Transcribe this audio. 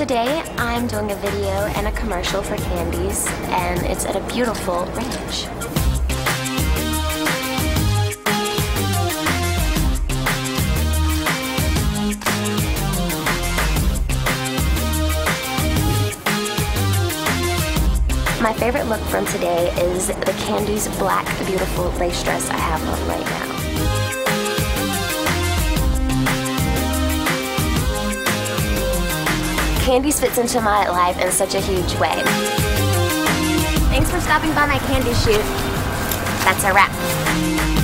Today I'm doing a video and a commercial for Candie's, and it's at a beautiful ranch. My favorite look from today is the Candie's black beautiful lace dress I have on right now. Candie's fits into my life in such a huge way. Thanks for stopping by my Candie shoot. That's a wrap.